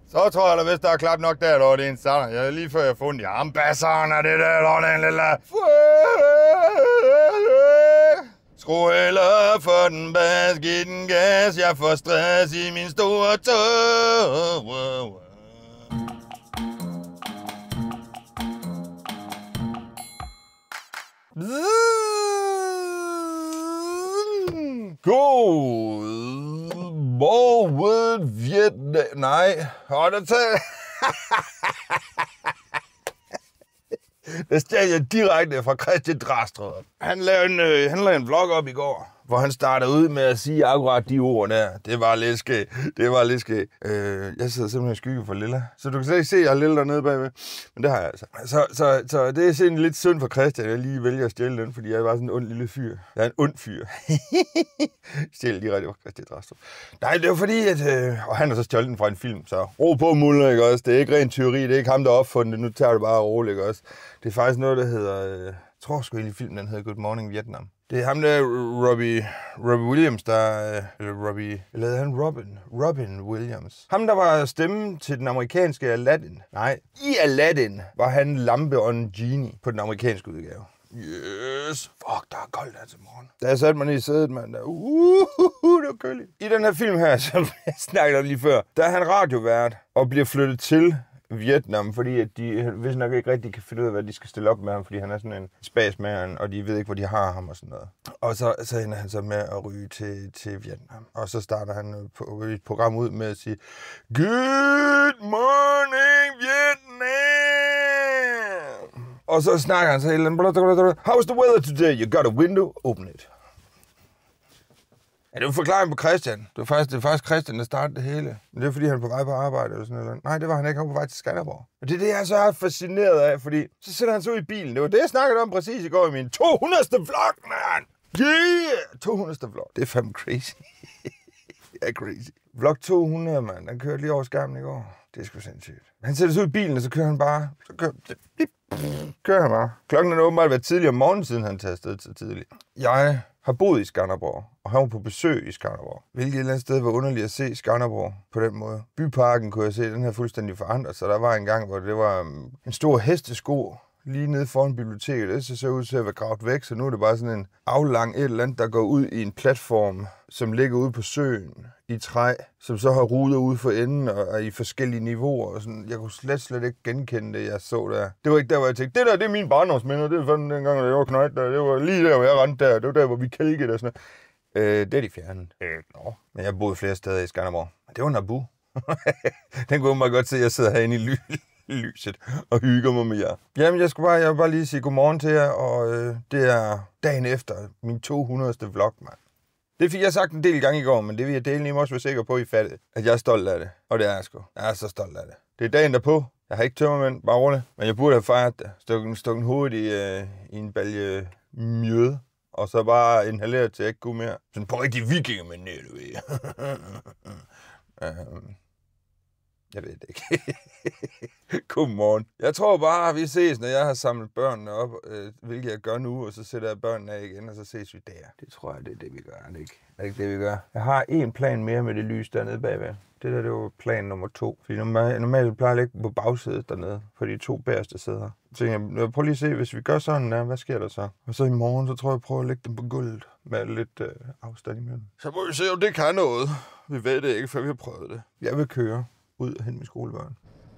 Så tror jeg da, hvis der er klap nok der, det er en sådan. Jeg er lige før jeg har fundet de armbasserne, det der, den lille... Skru heller for den bas, giv den gas, jeg får stress i min store tog. God morgen, Vietnam. Nej, hold da til. Det stjal jeg direkte fra Christian Drastrup. Han lavede en vlog op i går, hvor han startede ud med at sige akkurat de ord der. Det var lidt skægt. Jeg sidder simpelthen i skygge for Lilla. Så du kan slet ikke se, at jeg har Lilla dernede bagved. Men det har jeg altså. Så det er sådan lidt synd for Christian, at jeg lige vælger at stjæle den, fordi jeg er bare sådan en ond lille fyr. Jeg er en ond fyr. Stjæl direkte fra Christian Drastrup. Nej, det var fordi, at... og han har så stjålet den fra en film, så ro på muller, ikke også? Det er ikke rent tyveri, det er ikke ham, der har opfundet det. Nu tager du bare roligt, ikke også? Det er faktisk noget, der hedder... Jeg tror sgu egentlig filmen, den hedder Good Morning Vietnam. Det er ham der, Robbie Williams, der... Eller han Robin Williams. Ham, der var stemmen til den amerikanske Aladdin. Nej, i Aladdin var han lampe og en genie på den amerikanske udgave. Yes. Fuck, der er koldt her til morgen. Da jeg satte mig ned i sædet, mand, der... det var køligt. I den her film her, som jeg snakkede om lige før, der er han radiovært og bliver flyttet til Vietnam, fordi at de hvis nok ikke rigtig kan finde ud af, hvad de skal stille op med ham, fordi han er sådan en spasmand, og de ved ikke, hvor de har ham og sådan noget. Og så ender han så med at ryge til Vietnam. Og så starter han på et program ud med at sige, Good morning, Vietnam! Og så snakker han så helt, how's the weather today? You got a window? Open it. Ja, det er en forklaring på Christian. Det er faktisk Christian, der startede det hele. Men det er fordi, han er på vej på arbejde eller sådan noget. Nej, det var han ikke. Han var på vej til Skanderborg. Og det er det, jeg er så fascineret af, fordi så sætter han så ud i bilen. Det var det, jeg snakkede om præcis i går i min 200. vlog, man! Yeah! 200. vlog. Det er fandme crazy. Jeg er crazy. Vlog 200, mand. Den kørte lige over skærmen i går. Det er sgu sindssygt. Han sætter sig ud i bilen, og så kører han bare. Kører han bare. Klokken er åbenbart været tidligere om morgenen, siden han tager afsted så tidligt. Jeg har boet i Skanderborg, og han var på besøg i Skanderborg. Hvilket et eller andet sted var underligt at se Skanderborg på den måde. Byparken kunne jeg se, den her fuldstændig forandret, så der var en gang, hvor det var en stor hestesko lige nede foran biblioteket. Det så ud til at være gravet væk, så nu er det bare sådan en aflang et eller andet, der går ud i en platform, som ligger ude på søen i træ, som så har ruder ude for enden og er i forskellige niveauer. Og sådan. Jeg kunne slet ikke genkende det, jeg så der. Det var ikke der, hvor jeg tænkte, det er min barndomsminder. Det var fandme dengang, jeg var knøjt der. Det var lige der, hvor jeg rendte der. Det var der, hvor vi kælkede og sådan noget. Det er de fjernet. Men jeg boede flere steder i Skanderborg. Det var Nabu. Den kunne man godt se, at jeg sidder herinde i lyset og hygger mig med jer. Jamen, jeg vil bare lige sige godmorgen til jer, og det er dagen efter min 200. vlog, mand. Det fik jeg sagt en del gange i går, men det vil jeg dele også være sikker på, I fatte, at jeg er stolt af det. Og det er jeg sgu. Jeg er så stolt af det. Det er dagen derpå. Jeg har ikke tømmermænd, bare roligt. Men jeg burde have fejret det. Stukken hovedet i en balje mjøde. Og så bare inhaleret til jeg ikke kunne mere. Sådan på rigtig vikingermanér, du ved. Jeg ved det ikke. Godmorgen. Jeg tror bare, at vi ses, når jeg har samlet børnene op, hvilket jeg gør nu, og så sætter jeg børnene af igen, og så ses vi der. Det tror jeg, det er det, vi gør. Er det ikke det, vi gør? Jeg har en plan mere med det lys dernede bagved. Det der, det var plan nummer 2. Fordi normalt plejer jeg at ligge på bagsædet dernede, på de 2 bagerste sæder. Så jeg prøver lige at se, hvis vi gør sådan, hvad sker der så? Og så i morgen, så tror jeg prøver at lægge dem på gulvet med lidt afstand imellem. Så må vi se, om det kan noget. Vi ved det ikke, før vi har prøvet det. Jeg vil køre ud og hente mine skolebørn.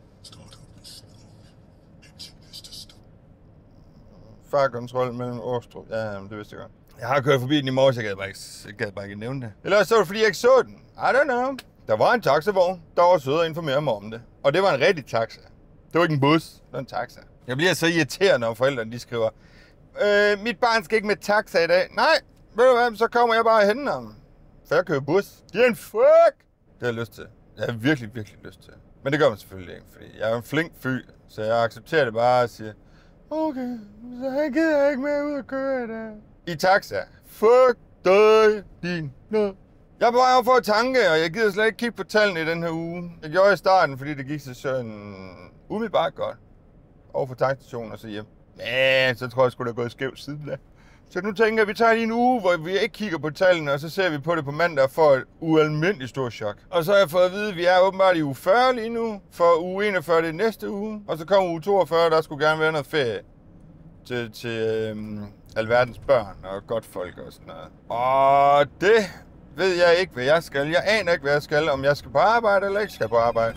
Fartkontrol mellem Årstrup. Ja, det vidste jeg godt. Jeg har kørt forbi den i morges, jeg gad bare ikke nævne det. Eller så var det, fordi jeg ikke så den. I don't know. Der var en taxavogn, der var sød og informerede mig om det. Og det var en rigtig taxa. Det var ikke en bus, det var en taxa. Jeg bliver så irriterende, når forældrene de skriver, mit barn skal ikke med taxa i dag. Nej, ved du hvad, så kommer jeg bare hen ham. For jeg kører bus. Det er en fuck! Det har jeg lyst til. Jeg har virkelig lyst til. Men det gør man selvfølgelig ikke, fordi jeg er en flink fyr, så jeg accepterer det bare og siger, okay, så jeg gider ikke med ud at køre der. I taxa. Fuck dig, din nød. Jeg er på vej over for at tanke, og jeg gider slet ikke kigge på tallene i den her uge. Jeg gjorde i starten, fordi det gik så sådan umiddelbart godt. Over for tankstationen og så hjem. Men så tror jeg sgu, der er gået skævt siden da. Så nu tænker jeg, at vi tager lige en uge, hvor vi ikke kigger på tallene, og så ser vi på det på mandag og får et ualmindeligt stort chok. Og så har jeg fået at vide, at vi er åbenbart i uge 40 lige nu, for uge 41 det er næste uge, og så kommer uge 42, der skulle gerne være noget ferie til alverdens børn og godt folk og sådan noget. Og det ved jeg ikke, hvad jeg skal. Jeg aner ikke, hvad jeg skal, om jeg skal på arbejde eller ikke skal på arbejde.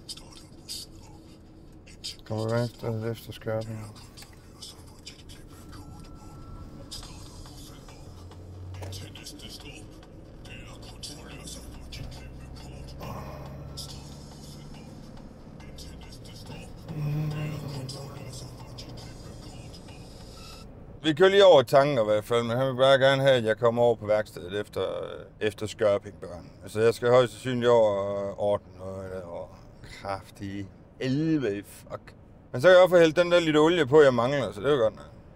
Kommer efter skørten. Vi kører lige over tanken i hvert fald, men han vil bare gerne have, at jeg kommer over på værkstedet efter skørpingbørn. Altså jeg skal højst sandsynligt over orden og kraftige 11, fuck. Men så kan jeg også få hældt den der lidt olie på, jeg mangler, så det er jo godt.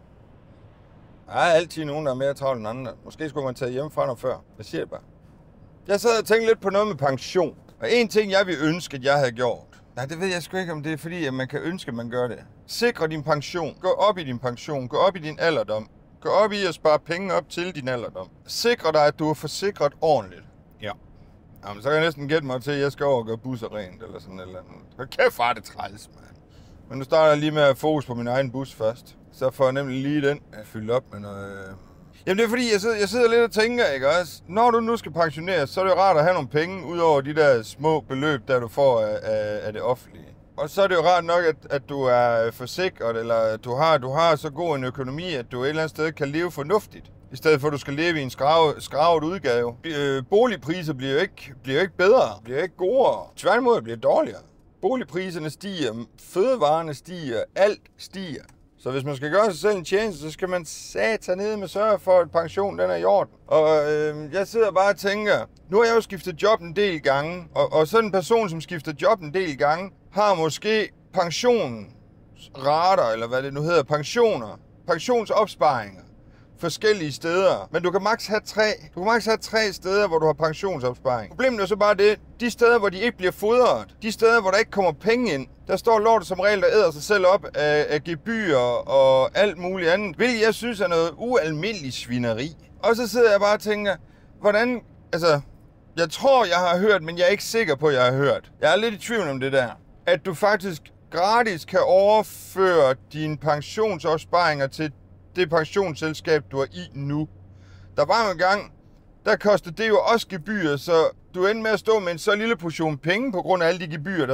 Der er altid nogen, der er mere travlt end andre. Måske skulle man tage hjemmefra noget før. Jeg siger det bare. Jeg sad og tænkte lidt på noget med pension. Og en ting, jeg ville ønske, at jeg havde gjort. Nej, det ved jeg sgu ikke, om det er fordi, at man kan ønske, at man gør det. Sikre din pension. Gå op i din pension. Gå op i din alderdom. Gå op i at spare penge op til din alderdom. Sikre dig, at du er forsikret ordentligt. Ja. Jamen, så kan jeg næsten gætte mig til, at jeg skal over og gøre busser rent, eller sådan et eller andet. Hold kæft, far, det træls, mand. Men nu starter jeg lige med at fokus på min egen bus først. Så får jeg nemlig lige den fyldt op med noget. Jamen det er fordi, jeg sidder lidt og tænker, ikke også? Når du nu skal pensioneres, så er det jo rart at have nogle penge, ud over de der små beløb, der du får af det offentlige. Og så er det jo rart nok, at du er forsikret, eller at du har så god en økonomi, at du et eller andet sted kan leve fornuftigt. I stedet for, at du skal leve i en skravet udgave. Boligpriser bliver jo ikke bedre, bliver ikke godere. Tværtimod bliver dårligere. Boligpriserne stiger, fødevarene stiger, alt stiger. Så hvis man skal gøre sig selv en tjeneste, så skal man satanede med sørge for, at pensionen den er i orden. Og jeg sidder bare og tænker, nu har jeg jo skiftet job en del gange, og sådan en person, som skifter job en del gange, har måske pensionsrater, eller hvad det nu hedder, pensionsopsparinger, forskellige steder. Men du kan maks have tre steder, hvor du har pensionsopsparing. Problemet er så bare det, de steder, hvor de ikke bliver fodret, de steder, hvor der ikke kommer penge ind, der står lortet som regel, der æder sig selv op af gebyrer og alt muligt andet, hvilket jeg synes er noget ualmindeligt svineri. Og så sidder jeg bare og tænker, hvordan, altså, jeg tror, jeg har hørt, men jeg er ikke sikker på, at jeg har hørt. Jeg er lidt i tvivl om det der, at du faktisk gratis kan overføre dine pensionsopsparinger til det pensionsselskab, du er i nu. Der var en gang, der kostede det jo også gebyrer, så du endte med at stå med en så lille portion penge på grund af alle de gebyrer,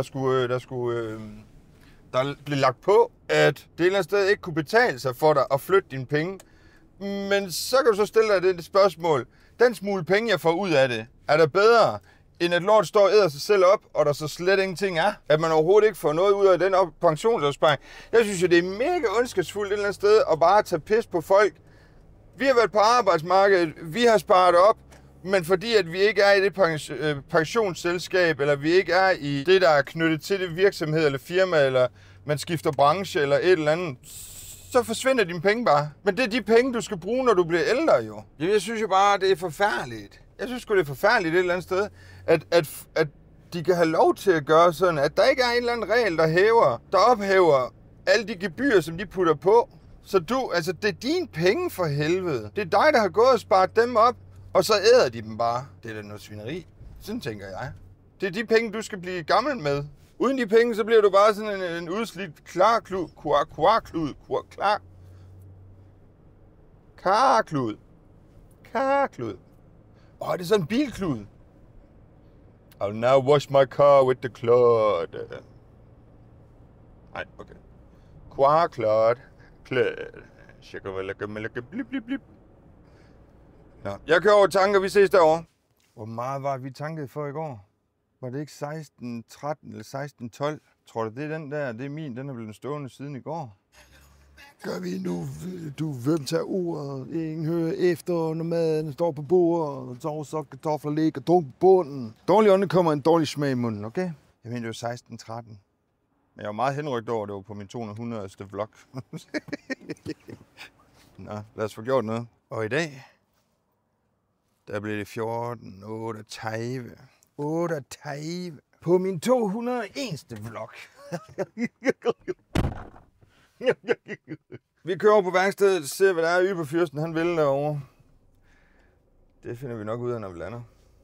der blev lagt på, at det et eller andet sted ikke kunne betale sig for dig at flytte dine penge. Men så kan du så stille dig det spørgsmål. Den smule penge, jeg får ud af det, er der bedre, end at lort står og æder sig selv op, og der så slet ingenting er? At man overhovedet ikke får noget ud af den pensionsopsparing. Jeg synes jo, det er mega ondskabsfuldt et eller andet sted at bare tage pis på folk. Vi har været på arbejdsmarkedet, vi har sparet op, men fordi at vi ikke er i det pensionsselskab, eller vi ikke er i det, der er knyttet til det virksomhed eller firma, eller man skifter branche eller et eller andet, så forsvinder dine penge bare. Men det er de penge, du skal bruge, når du bliver ældre jo. Jeg synes jo bare, det er forfærdeligt. Jeg synes sgu, det er forfærdeligt et eller andet sted, at de kan have lov til at gøre sådan, at der ikke er en eller anden regel, der ophæver alle de gebyrer, som de putter på. Så det er dine penge for helvede. Det er dig, der har gået og sparet dem op, og så æder de dem bare. Det er da noget svineri. Sådan tænker jeg. Det er de penge, du skal blive gammel med. Uden de penge, så bliver du bare sådan en udslidt karklud. Det er sådan en bilklud. I'll now wash my car with the clod. Nej, okay. Klod. Nå, jeg kører over tanker, vi ses derovre. Hvor meget var vi tanket for i går? Var det ikke 16.13 eller 16.12? Tror du, det er den der? Det er min, den er blevet stående siden i går. Gør vi nu, hvem tager ordet? Ingen hører efter, når maden står på bordet. Så kartofler ligger drunk på bunden. Dårlig ånde kommer en dårlig smag i munden, okay? Jeg mener, det var 16.13. Men jeg var meget henrygt over, det var på min 200. vlog. Nå, lad os få gjort noget. Og i dag, der blev det 14.38. 38 på min 201. vlog. Vi kører over på værkstedet og ser, hvad der er Yberfyrsten, han vil derovre. Det finder vi nok ud af, når vi lander.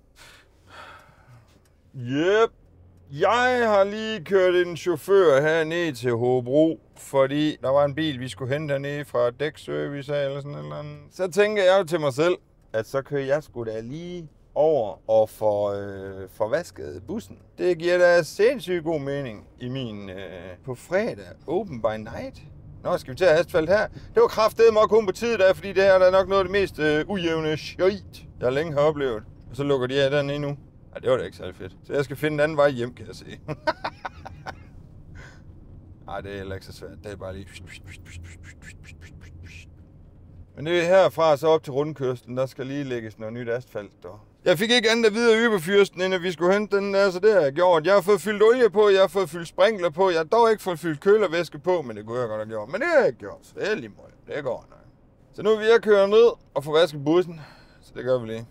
Yep. Jeg har lige kørt en chauffør her ned til Hobro, fordi der var en bil, vi skulle hente hernede fra dækservice eller sådan eller andet. Så tænker jeg jo til mig selv, at så kører jeg sgu da lige over og får vasket bussen. Det giver da sindssygt god mening i min på fredag open by night. Nå, skal vi til at asfalt her? Det var kraftedeme at komme på tid der, fordi det her der er nok noget af det mest ujævne shit, jeg længe har oplevet. Og så lukker de af dernede nu. Ej, det var da ikke særlig fedt. Så jeg skal finde en anden vej hjem, kan jeg se. Ej, det er heller ikke så svært. Det er bare lige... Men det er herfra så op til rundkørslen, der skal lige lægges noget nyt asfalt der. Jeg fik ikke andet at vide af Yberfyrsten, inden vi skulle hente den der, så det har jeg gjort. Jeg har fået fyldt olie på, jeg har fået fyldt sprinkler på, jeg har dog ikke fået fyldt kølervæske på, men det kunne jeg godt have gjort. Men det har jeg ikke gjort, så det er lige meget. Det går nok. Så nu er vi ved at køre ned og få vasket bussen, så det gør vi lige.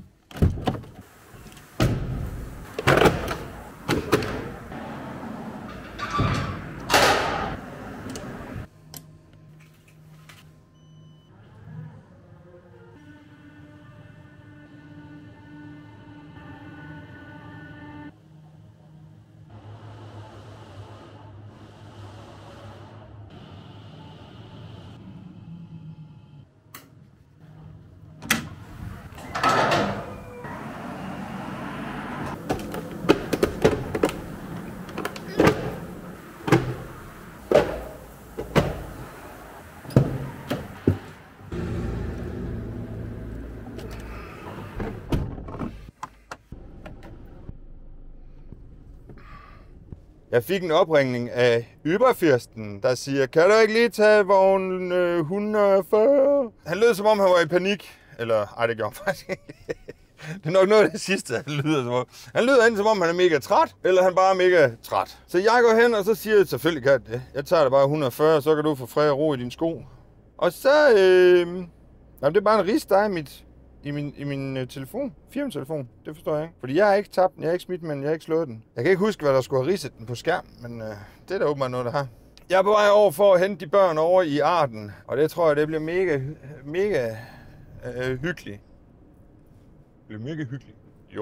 Jeg fik en opringning af Yberfyrsten, der siger, kan du ikke lige tage vogn 140? Han lød som om, han var i panik. Eller, ej, det gjorde han faktisk ikke. Det er nok noget af det sidste, han lyder som om. Han lyder enten som om, han er mega træt, eller han bare er mega træt. Så jeg går hen, og så siger jeg, selvfølgelig kan det. Jeg tager det bare 140, så kan du få fred og ro i dine sko. Og så, det er bare en rist, der er i min telefon. Firmatelefon. Det forstår jeg ikke. Fordi jeg har ikke tabt den, jeg har ikke smidt den, jeg har ikke slået den. Jeg kan ikke huske, hvad der skulle have ridset den på skærmen, men det er da åbenbart noget, der har. Jeg er på vej over for at hente de børn over i Arden, og det tror jeg, det bliver mega hyggeligt. Det bliver mega hyggeligt.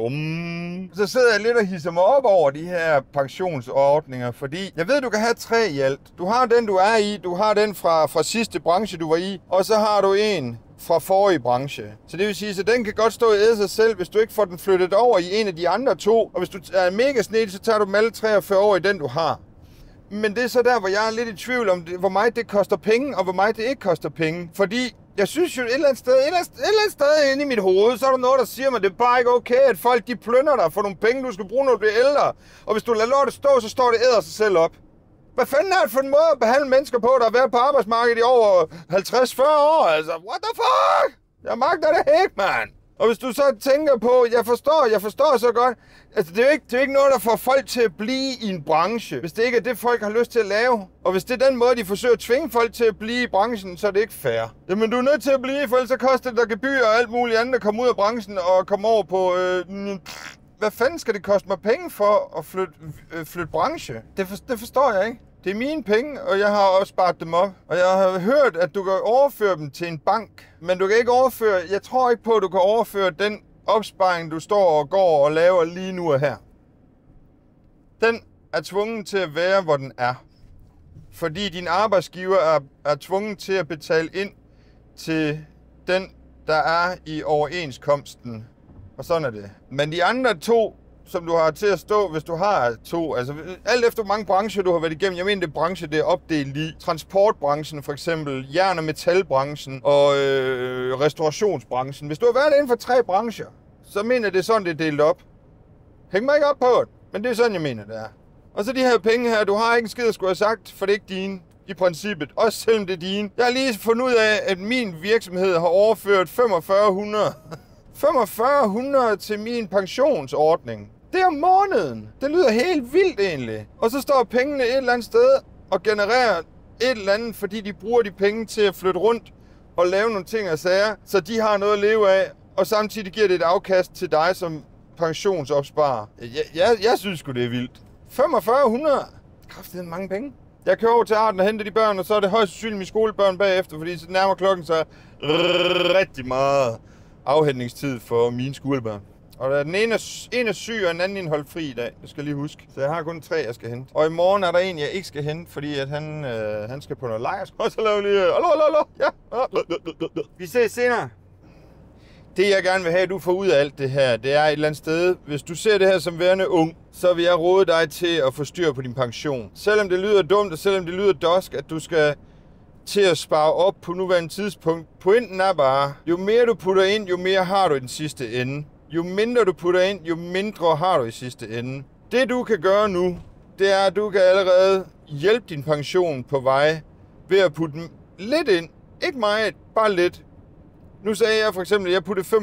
Så sidder jeg lidt og hisser mig op over de her pensionsordninger, fordi jeg ved, du kan have 3 i alt. Du har den, du er i, du har den fra sidste branche, du var i, og så har du en fra forrige branche. Så det vil sige, at den kan godt stå i æde sig selv, hvis du ikke får den flyttet over i en af de andre 2. Og hvis du er mega snedig, så tager du dem alle 43 år i den, du har. Men det er så der, hvor jeg er lidt i tvivl om, hvor meget det koster penge, og hvor meget det ikke koster penge. Fordi jeg synes jo et eller andet sted inde i mit hoved, så er der noget, der siger mig, det er bare ikke okay, at folk de plønder dig for nogle penge, du skal bruge, når du bliver ældre. Og hvis du lader lortet stå, så står det æder sig selv op. Hvad fanden er det for en måde at behandle mennesker på, der har været på arbejdsmarkedet i over 50-40 år? Altså, what the fuck? Jeg magter det ikke, mand. Og hvis du så tænker på, jeg forstår så godt, altså det er jo ikke noget, der får folk til at blive i en branche, hvis det ikke er det, folk har lyst til at lave. Og hvis det er den måde, de forsøger at tvinge folk til at blive i branchen, så er det ikke fair. Jamen du er nødt til at blive, for ellers så koster det der gebyr og alt muligt andet at komme ud af branchen og komme over på... Hvad fanden skal det koste mig penge for at flytte branche? Det forstår jeg ikke. Det er mine penge, og jeg har også sparet dem op. Og jeg har hørt, at du kan overføre dem til en bank. Men du kan ikke overføre... Jeg tror ikke på, at du kan overføre den opsparing, du står og går og laver lige nu og her. Den er tvunget til at være, hvor den er. Fordi din arbejdsgiver er tvunget til at betale ind til den, der er i overenskomsten. Og sådan er det. Men de andre 2... som du har til at stå, hvis du har 2. Altså, alt efter hvor mange brancher du har været igennem. Jeg mener, det branche, det er opdelt i. Transportbranchen for eksempel, jern- og metalbranchen og restaurationsbranchen. Hvis du har været inden for 3 brancher, så mener jeg, det er sådan, det er delt op. Hæng mig ikke op på det, men det er sådan, jeg mener, det er. Og så de her penge her, du har ikke en skid at skulle have sagt, for det er ikke dine. I princippet, også selvom det er dine. Jeg har lige fundet ud af, at min virksomhed har overført 4500 til min pensionsordning. Det er om måneden. Det lyder helt vildt egentlig. Og så står pengene et eller andet sted og genererer et eller andet, fordi de bruger de penge til at flytte rundt og lave nogle ting og sager, så de har noget at leve af, og samtidig giver det et afkast til dig som pensionsopsparer. Jeg synes sgu, det er vildt. 4500? Kraftedeme mange penge. Jeg kører over til Arden og henter de børn, og så er det højst sandsynligt mine skolebørn bagefter, fordi så nærmer klokken så rigtig meget afhentningstid for mine skolebørn. Og den ene er syg, og den anden holdt fri i dag. Det skal jeg lige huske. Så jeg har kun 3, jeg skal hente. Og i morgen er der en, jeg ikke skal hente, fordi at han skal på noget lejr. Og så laver lige... Ja. Vi ses senere. Det jeg gerne vil have, at du får ud af alt det her, det er et eller andet sted. Hvis du ser det her som værende ung, så vil jeg råde dig til at få styr på din pension. Selvom det lyder dumt, og selvom det lyder dosk, at du skal til at spare op på nuværende tidspunkt. Pointen er bare, jo mere du putter ind, jo mere har du i den sidste ende. Jo mindre du putter ind, jo mindre har du i sidste ende. Det du kan gøre nu, det er, at du kan allerede hjælpe din pension på vej ved at putte lidt ind. Ikke meget, bare lidt. Nu sagde jeg for eksempel, at jeg puttede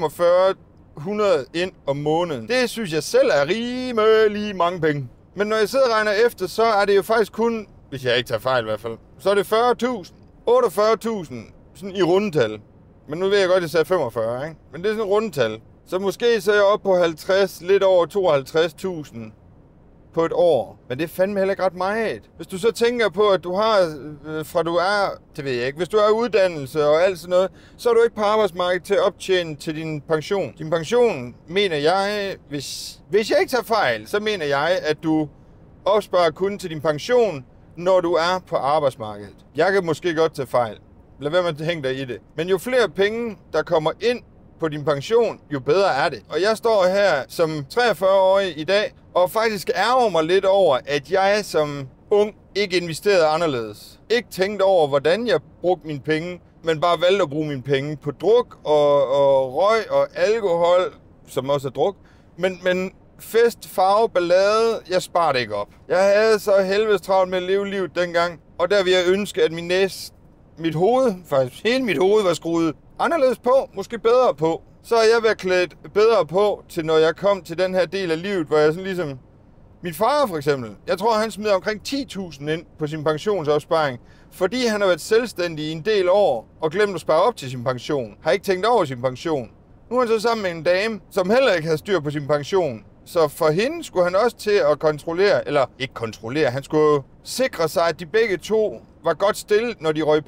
4500 ind om måneden. Det synes jeg selv er rimelig mange penge. Men når jeg sidder og regner efter, så er det jo faktisk kun, hvis jeg ikke tager fejl i hvert fald, så er det 40.000, 48.000, sådan i rundetal. Men nu ved jeg godt, at jeg sagde 45, ikke? Men det er sådan et rundetal. Så måske så er jeg oppe på 50, lidt over 52.000 på et år. Men det er fandme heller ikke ret meget. Hvis du så tænker på, at du har, fra du er, det ved jeg ikke, hvis du er uddannelse og alt sådan noget, så er du ikke på arbejdsmarkedet til at optjene til din pension. Din pension, mener jeg, hvis jeg ikke tager fejl, så mener jeg, at du opsparer kun til din pension, når du er på arbejdsmarkedet. Jeg kan måske godt tage fejl. Lad være med at hænge dig i det. Men jo flere penge, der kommer ind på din pension, jo bedre er det. Og jeg står her som 43-årig i dag, og faktisk ærger mig lidt over, at jeg som ung ikke investerede anderledes. Ikke tænkte over, hvordan jeg brugte mine penge, men bare valgte at bruge mine penge på druk og røg og alkohol, som også er druk. Men fest, farve, ballade, jeg sparer det ikke op. Jeg havde så helvedes travlt med at leve livet dengang, og der ville jeg ønske, at mit hoved, faktisk hele mit hoved, var skruet anderledes på, måske bedre på. Så er jeg været klædt bedre på, til når jeg kom til den her del af livet, hvor jeg sådan ligesom... Min far for eksempel, jeg tror han smider omkring 10.000 ind på sin pensionsopsparing, fordi han har været selvstændig i en del år og glemt at spare op til sin pension. Har ikke tænkt over sin pension. Nu er han så sammen med en dame, som heller ikke havde styr på sin pension. Så for hende skulle han også til at kontrollere, eller ikke kontrollere, han skulle sikre sig, at de begge to var godt stillet, når de røg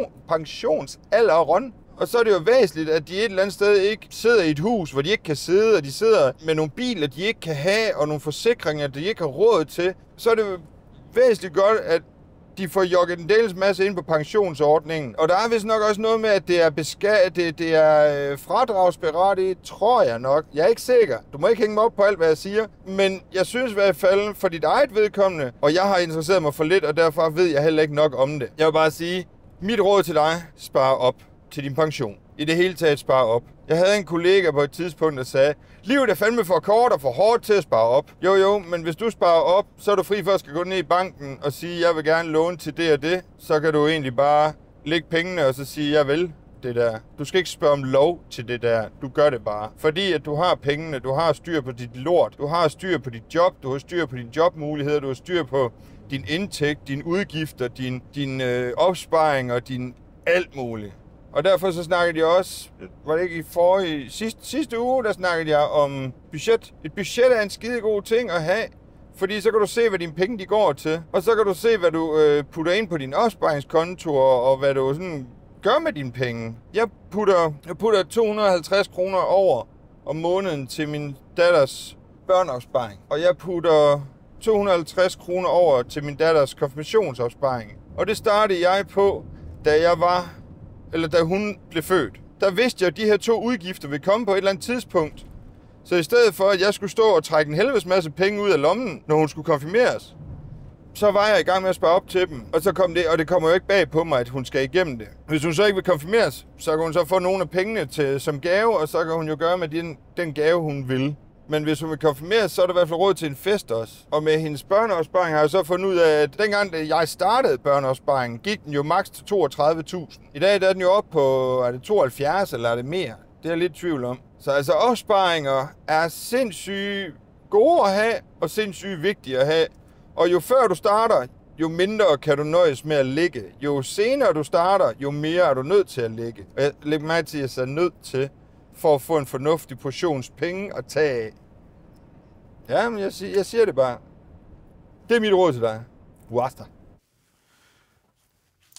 pensionsalderen. Og så er det jo væsentligt, at de et eller andet sted ikke sidder i et hus, hvor de ikke kan sidde, og de sidder med nogle biler, de ikke kan have, og nogle forsikringer, de ikke har råd til. Så er det jo væsentligt godt, at de får jogget en dels masse ind på pensionsordningen. Og der er vist nok også noget med, at det er fradragsberettiget, tror jeg nok. Jeg er ikke sikker. Du må ikke hænge mig op på alt, hvad jeg siger. Men jeg synes i hvert fald for dit eget vedkommende, og jeg har interesseret mig for lidt, og derfor ved jeg heller ikke nok om det. Jeg vil bare sige, mit råd til dig, spar op til din pension. I det hele taget spare op. Jeg havde en kollega på et tidspunkt, der sagde, livet er fandme for kort og for hårdt til at spare op. Jo, men hvis du sparer op, så er du fri for at skal gå ned i banken og sige, jeg vil gerne låne til det og det. Så kan du egentlig bare lægge pengene og så sige, jeg vil det der. Du skal ikke spørge om lov til det der. Du gør det bare. Fordi at du har pengene, du har styr på dit lort, du har styr på dit job, du har styr på dine jobmuligheder, du har styr på din indtægt, dine udgifter, din opsparing og din alt muligt. Og derfor så snakkede jeg også, var det ikke i sidste uge, der snakkede jeg om budget. Et budget er en skide god ting at have, fordi så kan du se, hvad dine penge de går til. Og så kan du se, hvad du putter ind på din opsparingskonto, og hvad du sådan gør med dine penge. Jeg putter 250 kroner over om måneden til min datters børneopsparing. Og jeg putter 250 kroner over til min datters konfirmationsopsparing. Og det startede jeg på, da hun blev født. Der vidste jeg, at de her 2 udgifter ville komme på et eller andet tidspunkt. Så i stedet for, at jeg skulle stå og trække en helvedes masse penge ud af lommen, når hun skulle konfirmeres, så var jeg i gang med at spare op til dem. Og så kom det, og det kommer jo ikke bag på mig, at hun skal igennem det. Hvis hun så ikke vil konfirmeres, så kan hun så få nogle af pengene som gave, og så kan hun jo gøre med den gave, hun vil. Men hvis hun vil konfirmeres, så er der i hvert fald råd til en fest også. Og med hendes børneopsparing har jeg så fundet ud af, at dengang jeg startede børneopsparingen, gik den jo maks til 32.000. I dag der er den jo op på, er det 72 eller er det mere? Det er jeg lidt i tvivl om. Så altså opsparinger er sindssygt gode at have, og sindssygt vigtige at have. Og jo før du starter, jo mindre kan du nøjes med at ligge. Jo senere du starter, jo mere er du nødt til at ligge. Og jeg lægger mig til, at jeg så er nødt til, for at få en fornuftig portions penge at tage af. Ja, men jeg siger det bare. Det er mit råd til dig. Wasta.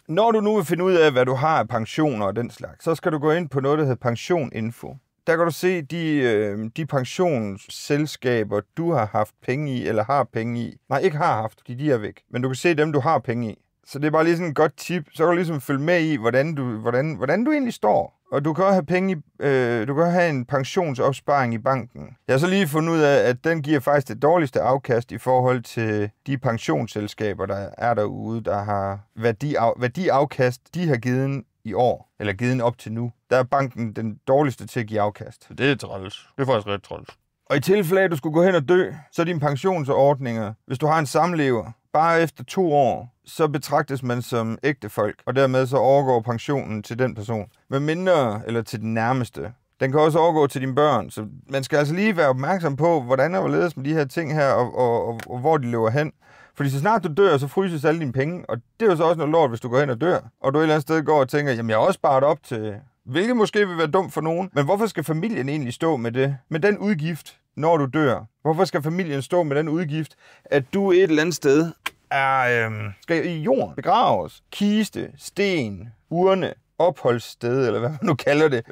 Når du nu vil finde ud af, hvad du har af pensioner og den slags, så skal du gå ind på noget, der hedder PensionInfo. Der kan du se de pensionsselskaber, du har haft penge i, eller har penge i. Nej, ikke har haft, de er væk. Men du kan se dem, du har penge i. Så det er bare lige sådan et godt tip. Så kan du ligesom følge med i, hvordan du egentlig står. Og du kan også have penge du kan have en pensionsopsparing i banken. Jeg har så lige fundet ud af, at den giver faktisk det dårligste afkast i forhold til de pensionsselskaber, der er derude, der har værdiafkast, de har givet i år, eller givet op til nu. Der er banken den dårligste til at give afkast. Det er træls. Det er faktisk ret træls. Og i tilfælde af, at du skulle gå hen og dø, så er dine pensionsordninger, hvis du har en samlever, bare efter 2 år, så betragtes man som ægtefolk, og dermed så overgår pensionen til den person. Med mindre, eller til den nærmeste. Den kan også overgå til dine børn, så man skal altså lige være opmærksom på, hvordan og hvorledes med de her ting her, og hvor de løber hen. Fordi så snart du dør, så fryses alle dine penge, og det er jo så også noget lort, hvis du går hen og dør. Og du et eller andet sted går og tænker, jamen jeg har også sparet op til, hvilket måske vil være dumt for nogen, men hvorfor skal familien egentlig stå med det? Med den udgift, når du dør? Hvorfor skal familien stå med den udgift, at du et eller andet sted skal i jorden begraves? Kiste, sten, urne, opholdssted, eller hvad man nu kalder det.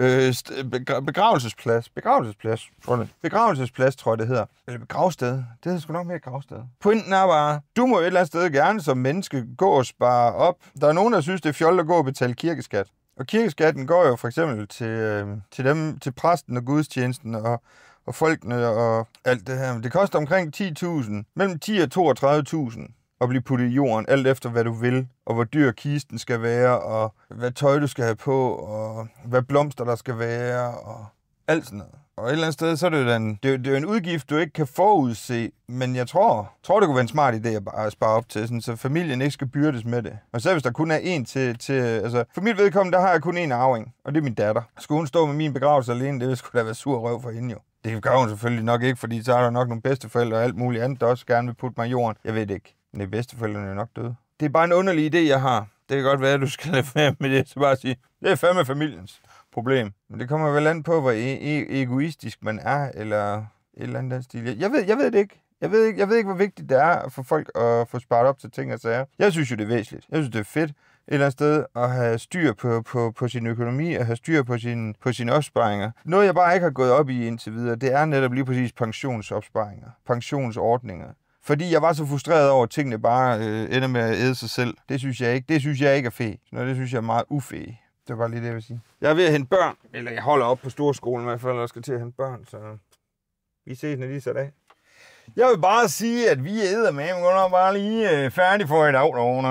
Begravelsesplads, tror jeg det hedder. Eller gravsted. Det hedder sgu nok mere gravsted. Pointen er bare, du må et eller andet sted gerne som menneske gå og spare op. Der er nogen, der synes, det er fjollet at gå og betale kirkeskat. Og kirkeskatten går jo for eksempel til præsten og gudstjenesten og folkene og alt det her. Det koster omkring 10.000, mellem 10 og 32.000 at blive puttet i jorden, alt efter hvad du vil, og hvor dyr kisten skal være, og hvad tøj du skal have på, og hvad blomster der skal være, og alt sådan noget. Og et eller andet sted, så er det jo en udgift, du ikke kan forudse, men jeg tror det kunne være en smart idé at spare op til, sådan, så familien ikke skal byrdes med det. Og selv hvis der kun er en til altså, for mit vedkommende, der har jeg kun en arving, og det er min datter. Skulle hun stå med min begravelse alene, det ville sgu da være sur røv for hende jo. Det gør hun selvfølgelig nok ikke, fordi så er der nok nogle bedsteforældre og alt muligt andet, der også gerne vil putte mig i jorden. Jeg ved det ikke. Men bedsteforældrene er nok døde. Det er bare en underlig idé, jeg har. Det kan godt være, at du skal lade være med det, så bare sige, det er fandme familiens problem. Men det kommer vel an på, hvor egoistisk man er, eller et eller andet stil. Jeg ved det ikke. Jeg ved ikke, hvor vigtigt det er for folk at få sparet op til ting og sager. Jeg synes jo, det er væsentligt. Jeg synes, det er fedt et eller andet sted at have styr på sin økonomi og have styr på sine opsparinger. Noget, jeg bare ikke har gået op i indtil videre, det er netop lige præcis pensionsopsparinger, pensionsordninger. Fordi jeg var så frustreret over, at tingene bare ender med at æde sig selv. Det synes jeg ikke er fe. Det synes jeg er meget ufe. Det var bare lige det, jeg vil sige. Jeg er ved at hente børn. Eller jeg holder op på storskolen i hvert fald, og skal til at hente børn. Så vi ses, når de sætter af. Jeg vil bare sige, at vi æder med. Vi er bare lige færdige for i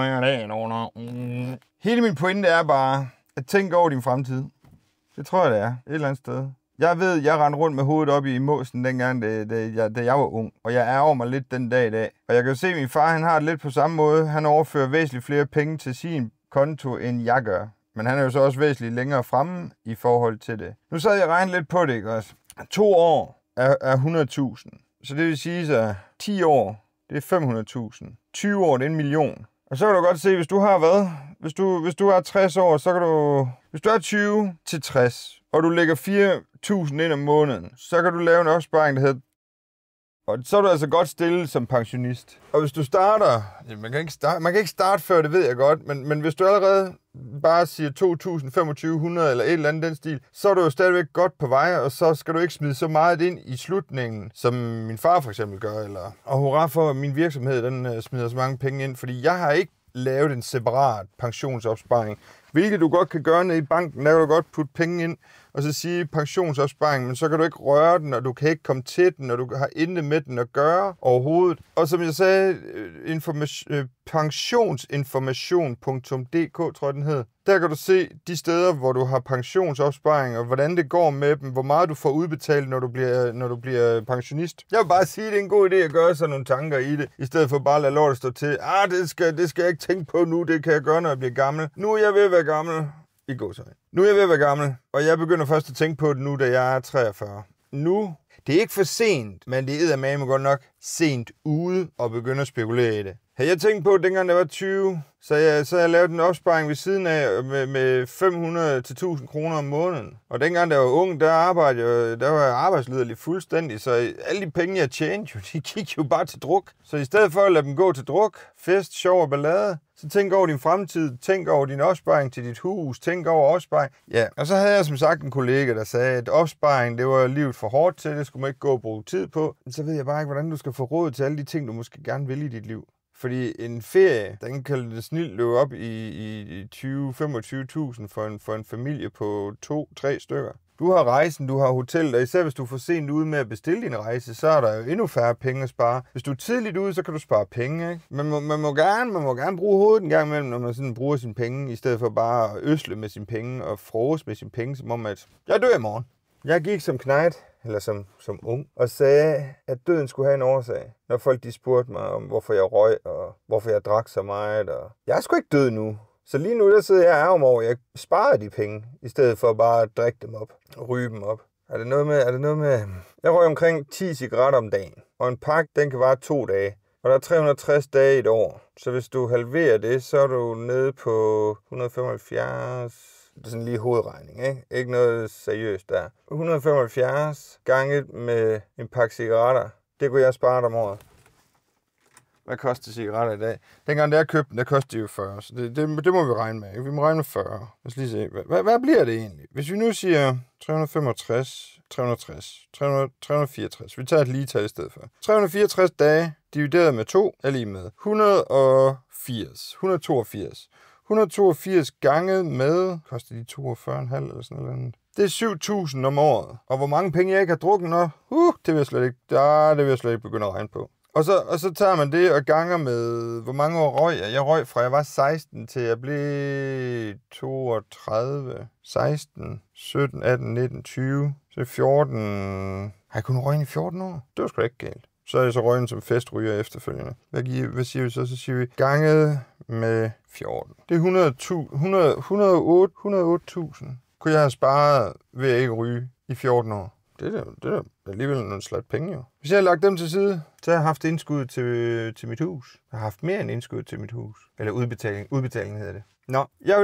dag. Hele min pointe er bare, at tænke over din fremtid. Det tror jeg, det er. Et eller andet sted. Jeg ved, jeg rendte rundt med hovedet op i måsen dengang, da jeg var ung. Og jeg ærger mig lidt den dag i dag. Og jeg kan jo se, at min far han har det lidt på samme måde. Han overfører væsentligt flere penge til sin konto, end jeg gør. Men han er jo så også væsentligt længere fremme i forhold til det. Nu sad jeg og regnede lidt på det, ikke også? 2 år er 100.000. Så det vil sige, at 10 år, det er 500.000. 20 år, det er 1 million. Og så kan du godt se, hvis du har hvad? Hvis du er 60 år, så kan du... Hvis du er 20 til 60, og du lægger 4.000 ind om måneden, så kan du lave en opsparing, der hedder... Og så er du altså godt stillet som pensionist. Og hvis du starter... Ja, man kan ikke starte før, det ved jeg godt, men hvis du allerede bare siger 2.000, 2.500 eller et eller andet den stil, så er du jo stadigvæk godt på vej, og så skal du ikke smide så meget ind i slutningen, som min far for eksempel gør. Eller... Og hurra for, at min virksomhed den smider så mange penge ind, fordi jeg har ikke lavet en separat pensionsopsparing. Hvilket du godt kan gøre nede i banken, der kan du godt putte penge ind, og så sige pensionsopsparing, men så kan du ikke røre den, og du kan ikke komme til den, og du har intet med den at gøre overhovedet. Og som jeg sagde, pensionsinformation.dk, tror jeg den hed. Der kan du se de steder, hvor du har pensionsopsparing, og hvordan det går med dem, hvor meget du får udbetalt, når du bliver pensionist. Jeg vil bare sige, at det er en god idé at gøre sådan nogle tanker i det, i stedet for bare at lade lortet stå til. Det skal jeg ikke tænke på nu, det kan jeg gøre, når jeg bliver gammel. Nu er jeg ved at være gammel. Nu er jeg ved at være gammel, og jeg begynder først at tænke på det nu, da jeg er 43. Nu, Det er ikke for sent, men det er eddermame godt nok sent ude og begynde at spekulere i det. Havde jeg tænkt på, at dengang der var 20, så jeg lavet en opsparing ved siden af med 500 til 1000 kroner om måneden. Og dengang der var ung, der var jeg arbejdslederlig fuldstændig, så alle de penge, jeg tjente, de gik jo bare til druk. Så i stedet for at lade dem gå til druk, fest, sjov og ballade, så tænk over din fremtid, tænk over din opsparing til dit hus, tænk over opsparing. Ja, og så havde jeg som sagt en kollega, der sagde, at opsparing, det var livet for hårdt til, det skulle man ikke gå og bruge tid på. Men så ved jeg bare ikke, hvordan du skal få råd til alle de ting, du måske gerne vil i dit liv. Fordi en ferie, den kan det snilt løbe op i 20-25.000 for en familie på 2-3 stykker. Du har rejsen, du har hotel, og især hvis du er for sent ude med at bestille din rejse, så er der jo endnu færre penge at spare. Hvis du er tidligt ude, så kan du spare penge, ikke? Man må gerne bruge hovedet en gang imellem, når man sådan bruger sine penge, i stedet for bare at øsle med sine penge og frose med sine penge, som om at jeg dør i morgen. Jeg gik som knejt, eller som ung, og sagde, at døden skulle have en årsag. Når folk de spurgte mig om, hvorfor jeg røg, og hvorfor jeg drak så meget. Og jeg er sgu ikke død nu. Så lige nu, der sidder jeg ærger over, at jeg sparer de penge, i stedet for bare at drikke dem op og ryge dem op. Er det noget med... Jeg røg omkring 10 cigaretter om dagen, og en pakke, den kan vare 2 dage. Og der er 360 dage i et år. Så hvis du halverer det, så er du nede på 175... Det er sådan lige hovedregning, ikke? Ikke noget seriøst der. 175 gange med en pakke cigaretter, det kunne jeg spare om året. Hvad koster cigaretter i dag? Dengang jeg købte den, der kostede de jo 40, så det må vi regne med. Ikke? Vi må regne med 40. Lad os lige se. Hvad bliver det egentlig? Hvis vi nu siger 365, 360, 364. Vi tager et lige tal i stedet for. 364 dage divideret med 2 er lige med 182. 182 gange med, koster de 42,5 eller sådan noget. Det er 7.000 om året. Og hvor mange penge jeg ikke har drukket nu? Det vil jeg slet ikke begynde at regne på. Og så tager man det og ganger med, hvor mange år røg jeg. Jeg røg fra jeg var 16 til jeg blev 32, 16, 17, 18, 19, 20, så 14. Har jeg kun røget i 14 år? Det var sgu da ikke galt. Så er jeg så røgen som festryger efterfølgende. Hvad siger vi så? Så siger vi ganget med 14. Det er 108.000. Kunne jeg have sparet ved at ikke ryge i 14 år? Det er alligevel nogle slat penge, jo. Hvis jeg havde lagt dem til side, så har jeg haft indskud til mit hus. Jeg har haft mere end indskud til mit hus. Eller udbetaling. Udbetaling hedder det. Nå, jeg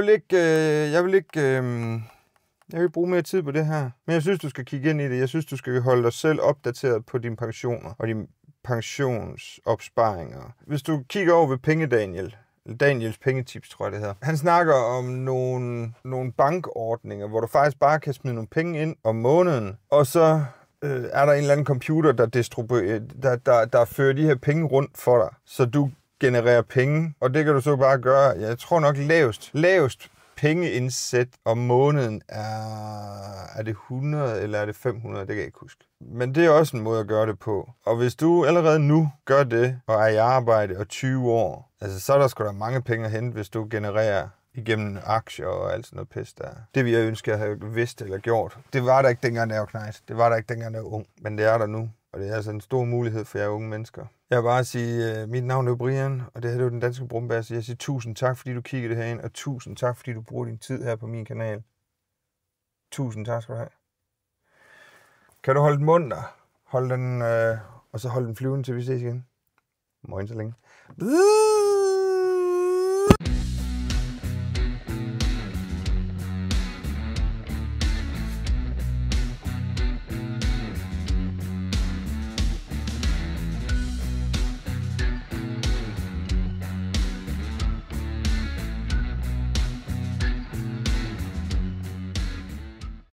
vil bruge mere tid på det her. Men jeg synes, du skal kigge ind i det. Jeg synes, du skal holde dig selv opdateret på dine pensioner og dine pensionsopsparinger. Hvis du kigger over ved Daniels pengetips, tror jeg det hedder. Han snakker om nogle bankordninger, hvor du faktisk bare kan smide nogle penge ind om måneden, og så er der en eller anden computer, der fører de her penge rundt for dig, så du genererer penge, og det kan du så bare gøre. Jeg tror nok lavest pengeindsæt om måneden er det 100 eller er det 500, det kan jeg ikke huske. Men det er også en måde at gøre det på. Og hvis du allerede nu gør det, og er i arbejde og 20 år, altså så er der sgu da mange penge at hente, hvis du genererer igennem aktier og alt sådan noget pis der. Det vil jeg ønske, at jeg havde vidst eller gjort. Det var der ikke dengang, jeg var knejt. Det var der ikke dengang, jeg var ung. Men det er der nu. Og det er altså en stor mulighed for jer unge mennesker. Jeg vil bare sige, mit navn er Brian, og det her er jo Den Danske Brumbasse. Jeg siger tusind tak, fordi du kiggede herind, og tusind tak, fordi du bruger din tid her på min kanal. Tusind tak skal du have. Kan du holde den munter? Hold den, og så hold den flyvende, til vi ses igen. Morgen så længe.